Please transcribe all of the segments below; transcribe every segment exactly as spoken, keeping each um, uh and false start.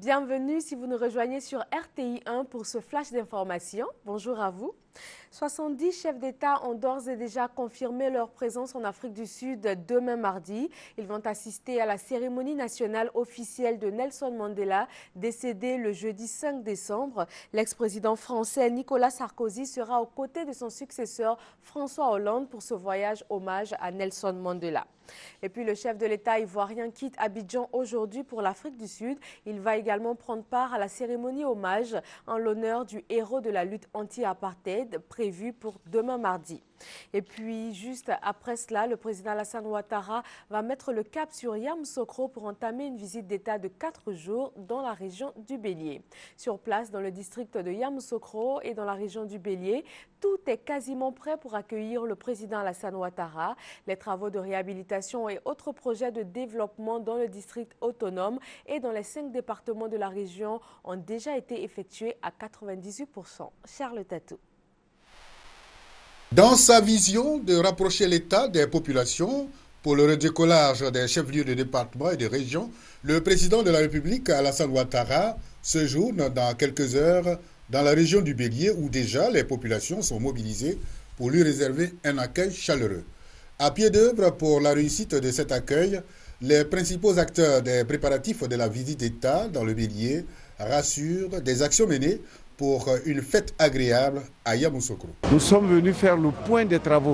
Bienvenue si vous nous rejoignez sur R T I un pour ce flash d'information. Bonjour à vous. soixante-dix chefs d'État ont d'ores et déjà confirmé leur présence en Afrique du Sud demain mardi. Ils vont assister à la cérémonie nationale officielle de Nelson Mandela, décédé le jeudi cinq décembre. L'ex-président français Nicolas Sarkozy sera aux côtés de son successeur François Hollande pour ce voyage hommage à Nelson Mandela. Et puis le chef de l'État ivoirien quitte Abidjan aujourd'hui pour l'Afrique du Sud. Il va également prendre part à la cérémonie hommage en l'honneur du héros de la lutte anti-apartheid prévue pour demain mardi. Et puis juste après cela, le président Alassane Ouattara va mettre le cap sur Yamoussoukro pour entamer une visite d'État de quatre jours dans la région du Bélier. Sur place, dans le district de Yamoussoukro et dans la région du Bélier, tout est quasiment prêt pour accueillir le président Alassane Ouattara. Les travaux de réhabilitation et autres projets de développement dans le district autonome et dans les cinq départements de la région ont déjà été effectués à quatre-vingt-dix-huit pour cent. Charles Tatou. Dans sa vision de rapprocher l'État des populations pour le redécollage des chefs-lieux de département et de région, le président de la République, Alassane Ouattara, séjourne dans quelques heures dans la région du Bélier où déjà les populations sont mobilisées pour lui réserver un accueil chaleureux. À pied d'œuvre pour la réussite de cet accueil, les principaux acteurs des préparatifs de la visite d'État dans le Bélier rassurent des actions menées pour une fête agréable à Yamoussoukro. Nous sommes venus faire le point des travaux.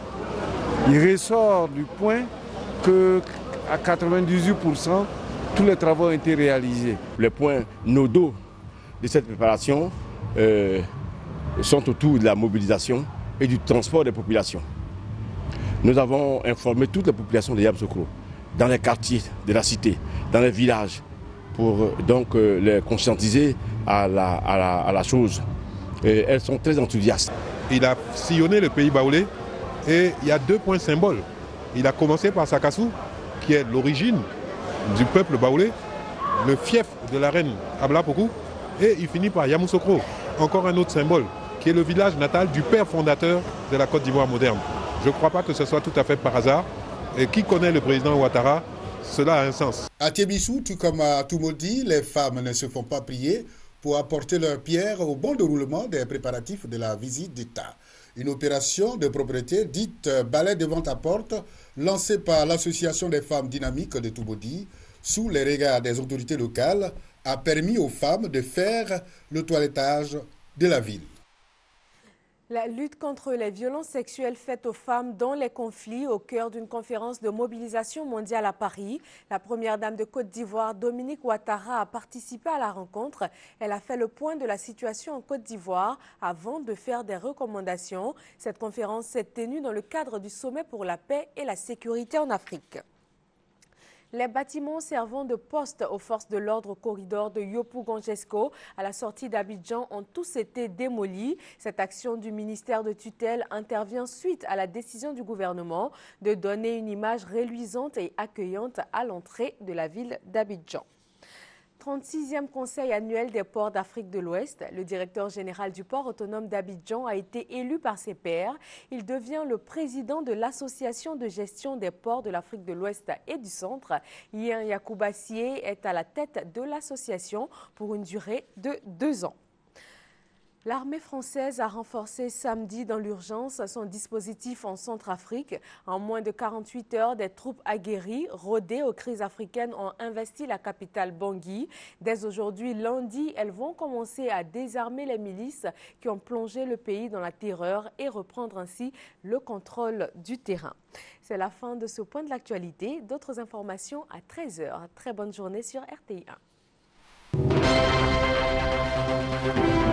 Il ressort du point qu'à quatre-vingt-dix-huit pour cent, tous les travaux ont été réalisés. Les points nodaux de cette préparation euh, sont autour de la mobilisation et du transport des populations. Nous avons informé toutes les populations de Yamoussoukro, dans les quartiers de la cité, dans les villages, pour donc euh, les conscientiser à la, à la, à la chose. Et elles sont très enthousiastes. Il a sillonné le pays baoulé et il y a deux points symboles. Il a commencé par Sakassou, qui est l'origine du peuple baoulé, le fief de la reine Ablapoku, et il finit par Yamoussoukro, encore un autre symbole, qui est le village natal du père fondateur de la Côte d'Ivoire moderne. Je ne crois pas que ce soit tout à fait par hasard. Et qui connaît le président Ouattara, cela a un sens. À Tiébissou, tout comme à Toumoudi, les femmes ne se font pas prier pour apporter leur pierre au bon déroulement des préparatifs de la visite d'État. Une opération de propriété dite balai devant ta porte, lancée par l'Association des femmes dynamiques de Toumoudi, sous les regards des autorités locales, a permis aux femmes de faire le toilettage de la ville. La lutte contre les violences sexuelles faites aux femmes dans les conflits au cœur d'une conférence de mobilisation mondiale à Paris. La première dame de Côte d'Ivoire, Dominique Ouattara, a participé à la rencontre. Elle a fait le point de la situation en Côte d'Ivoire avant de faire des recommandations. Cette conférence s'est tenue dans le cadre du sommet pour la paix et la sécurité en Afrique. Les bâtiments servant de poste aux forces de l'ordre au corridor de Yopougonjesco à la sortie d'Abidjan ont tous été démolis. Cette action du ministère de tutelle intervient suite à la décision du gouvernement de donner une image reluisante et accueillante à l'entrée de la ville d'Abidjan. trente-sixième Conseil annuel des ports d'Afrique de l'Ouest. Le directeur général du port autonome d'Abidjan a été élu par ses pairs. Il devient le président de l'Association de gestion des ports de l'Afrique de l'Ouest et du Centre. Yen Yakoubassié est à la tête de l'association pour une durée de deux ans. L'armée française a renforcé samedi dans l'urgence son dispositif en Centrafrique. En moins de quarante-huit heures, des troupes aguerries, rodées aux crises africaines, ont investi la capitale Bangui. Dès aujourd'hui, lundi, elles vont commencer à désarmer les milices qui ont plongé le pays dans la terreur et reprendre ainsi le contrôle du terrain. C'est la fin de ce point de l'actualité. D'autres informations à treize heures. Très bonne journée sur R T I un.